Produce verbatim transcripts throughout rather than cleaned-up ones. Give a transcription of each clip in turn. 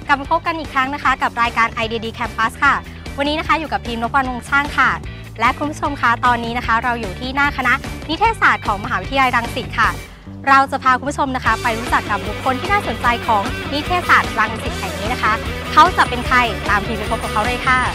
กลับมาพบกันอีกครั้งนะคะกับรายการ ไอ ดี ดี Campus ค่ะวันนี้นะคะอยู่กับทีมนพวรรณวงศ์ช่างค่ะและคุณผู้ชมคะตอนนี้นะคะเราอยู่ที่หน้าคณะนิเทศศาสตร์ของมหาวิทยาลัยรังสิตค่ะเราจะพาคุณผู้ชมนะคะไปรู้จักกับบุคคลที่น่าสนใจของนิเทศศาสตร์รังสิตแห่งนี้นะคะเขาจะเป็นใครตามทีมไปพบกับเขาเลยค่ะ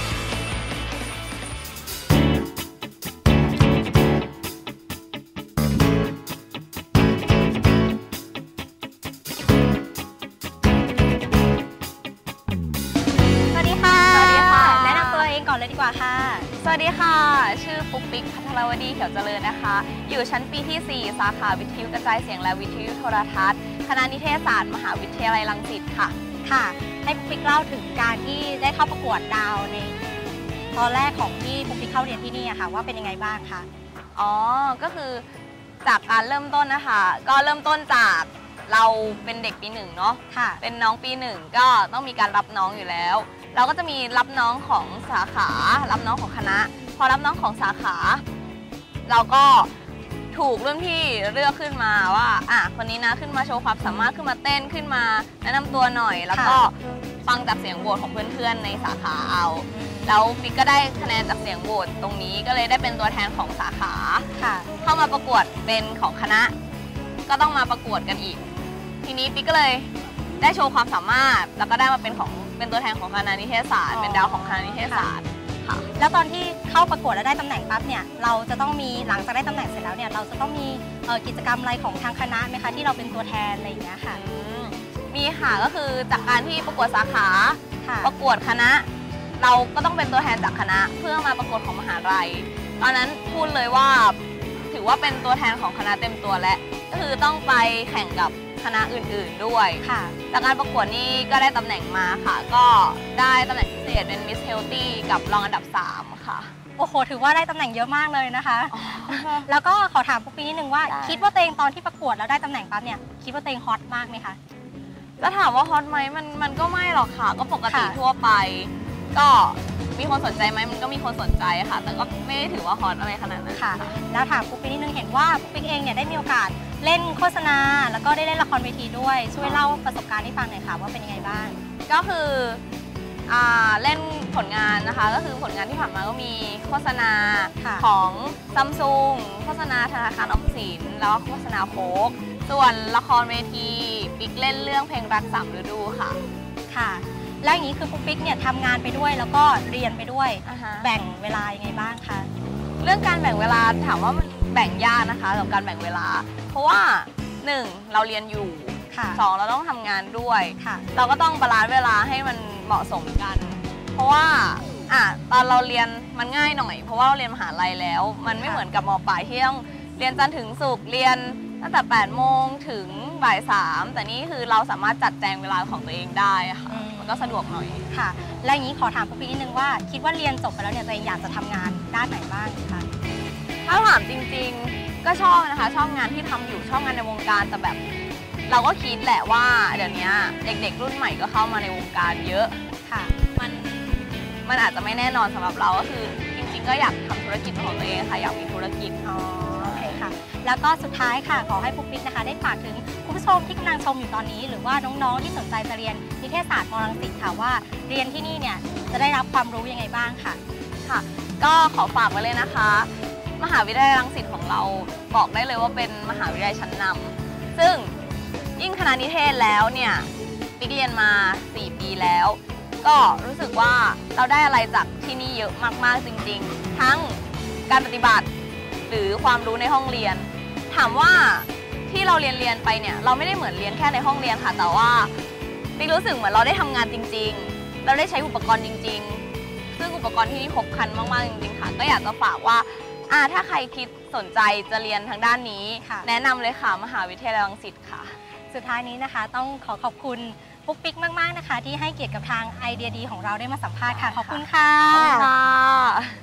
เลยดีกว่าค่ะสวัสดีค่ะชื่อปุ๊กปิ๊กพัทรวดีเขียวเจริญนะคะอยู่ชั้นปีที่สี่สาขาวิทยุกระจายเสียงและวิทยุโทรทัศน์คณะนิเทศศาสตร์มหาวิทยาลัยรังสิตค่ะค่ะให้ปุ๊กปิ๊กเล่าถึงการที่ได้เข้าประกวดดาวในตอนแรกของที่ปุ๊กปิ๊กเข้าเรียนที่นี่ค่ะว่าเป็นยังไงบ้างคะอ๋อก็คือจากการเริ่มต้นนะคะก็เริ่มต้นจากเราเป็นเด็กปีหนึ่งเนาะค่ะเป็นน้องปีหนึ่งก็ต้องมีการรับน้องอยู่แล้วเราก็จะมีรับน้องของสาขารับน้องของคณะพอรับน้องของสาขาเราก็ถูกรุ่นพี่เลือกขึ้นมาว่าอ่ะคนนี้นะขึ้นมาโชว์ความสามารถขึ้นมาเต้นขึ้นมาแนะนำตัวหน่อยแล้วก็ฟังจากเสียงโหวตของเพื่อนๆในสาขาเอาแล้วปิ๊กก็ได้คะแนนจากเสียงโหวตตรงนี้ก็เลยได้เป็นตัวแทนของสาขาเข้ามาประกวดเป็นของคณะก็ต้องมาประกวดกันอีกทีนี้ปิ๊กก็เลยได้โชว์ความสามารถแล้วก็ได้มาเป็นของเป็นตัวแทนของคณะนิเทศศาสตร์เป็นดาวของคณะนิเทศศาสตร์ค่ะแล้วตอนที่เข้าประกวดแล้วได้ตำแหน่งปั๊บเนี่ยเราจะต้องมีหลังจากได้ตำแหน่งเสร็จแล้วเนี่ยเราจะต้องมีกิจกรรมอะไรของทางคณะไหมคะที่เราเป็นตัวแทนอะไรอย่างเงี้ยค่ะมีค่ะก็คือจากการที่ประกวดสาขาประกวดคณะเราก็ต้องเป็นตัวแทนจากคณะเพื่อมาประกวดของมหาลัยตอนนั้นพูดเลยว่าถือว่าเป็นตัวแทนของคณะเต็มตัวและก็คือต้องไปแข่งกับคณะอื่นๆด้วยค่ะจากการประกวดนี้ก็ได้ตำแหน่งมาค่ะก็ได้ตำแหน่งพิเศษเป็น Miss Healthy กับรองอันดับสามค่ะโอ้โหถือว่าได้ตำแหน่งเยอะมากเลยนะคะแล้วก็ขอถามปุ๊กปิ๊กนิดนึงว่าคิดว่าตัวเองตอนที่ประกวดแล้วได้ตำแหน่งปั๊บเนี่ยคิดว่าตัวเองฮอตมากไหมคะจะถามว่าฮอตไหมมันมันก็ไม่หรอกค่ะก็ปกติทั่วไปก็มีคนสนใจไหมมันก็มีคนสนใจค่ะแต่ก็ไม่ได้ถือว่าฮอตอะไรขนาดนั้นค่ะแล้วถามปุ๊กปิ๊กนิดนึงเห็นว่าปุ๊กปิ๊กเองเนี่ยได้มีโอกาสเล่นโฆษณาแล้วก็ได้เล่นละครเวทีด้วยช่วยเล่าประสบการณ์ให้ฟังหน่อยค่ะว่าเป็นยังไงบ้างก็คือเล่นผลงานนะคะก็คือผลงานที่ผ่านมาก็มีโฆษณาของซัมซุงโฆษณาธนาคารออมสินแล้วก็โฆษณาโค้กส่วนละครเวทีปิ๊กเล่นเรื่องเพลงรักสามฤดูค่ะค่ะแล้วอย่างนี้คือปุ๊กปิ๊กเนี่ยทำงานไปด้วยแล้วก็เรียนไปด้วย uh-huh. แบ่งเวลายังไงบ้างคะเรื่องการแบ่งเวลาถามว่ามันแบ่งยากนะคะกับการแบ่งเวลาเพราะว่าหนึ่งเราเรียนอยู่สองเราต้องทำงานด้วยเราก็ต้องบาลานซ์เวลาให้มันเหมาะสมกันเพราะว่าอ่ะตอนเราเรียนมันง่ายหน่อยเพราะว่าเราเรียนมหาลัยแล้วมันไม่เหมือนกับม.ปลายที่ต้องเรียนจันทร์ถึงศุกร์เรียนตั้งแต่แปดโมงถึงบ่ายสามแต่นี่คือเราสามารถจัดแจงเวลาของตัวเองได้ค่ะมันก็สะดวกหน่อยค่ะแล้วอย่างนี้ขอถามปุ๊กปิ๊กนิดนึงว่าคิดว่าเรียนจบไปแล้วเนี่ยตัวเองอยากจะทำงานด้านไหนบ้างคะถ้าถามจริงๆก็ชอบนะคะชอบงานที่ทำอยู่ชอบงานในวงการแต่แบบเราก็คิดแหละว่าเดี๋ยวนี้เด็กๆรุ่นใหม่ก็เข้ามาในวงการเยอะค่ะมันมันอาจจะไม่แน่นอนสำหรับเราก็คือจริงๆก็อยากทำธุรกิจของตัวเองค่ะอยากมีธุรกิจอ๋อโอเคค่ะแล้วก็สุดท้ายค่ะขอให้ปุ๊กปิ๊กนะคะได้ฝากถึงคุณผู้ชมที่กำลังชมอยู่ตอนนี้หรือว่าน้องๆที่สนใจจะเรียนนิเทศศาสตร์ม.รังสิตค่ะว่าเรียนที่นี่เนี่ยจะได้รับความรู้ยังไงบ้างค่ะค่ะก็ขอฝากไว้เลยนะคะมหาวิทยาลัยรังสิตของเราบอกได้เลยว่าเป็นมหาวิทยาลัยชั้นนำซึ่งยิ่งคณะนิเทศแล้วเนี่ยปิ๊กเรียนมาสี่ปีแล้วก็รู้สึกว่าเราได้อะไรจากที่นี่เยอะมากๆจริงๆทั้งการปฏิบัติหรือความรู้ในห้องเรียนถามว่าที่เราเรียนเรียนไปเนี่ยเราไม่ได้เหมือนเรียนแค่ในห้องเรียนค่ะแต่ว่าปิ๊กรู้สึกเหมือนเราได้ทำงานจริงๆเราได้ใช้อุปกรณ์จริงๆซึ่งอุปกรณ์ที่นี่ครบครันมากๆจริงๆค่ะก็อยากจะฝากว่าอ่าถ้าใครคิดสนใจจะเรียนทางด้านนี้แนะนำเลยค่ะมหาวิทยาลัยรังสิตค่ะสุดท้ายนี้นะคะต้องขอขอบคุณปุ๊กปิ๊กมากๆนะคะที่ให้เกียรติกับทางไอเดียดีของเราได้มาสัมภาษณ์ค่ะขอบคุณค่ะขอบคุณค่ะ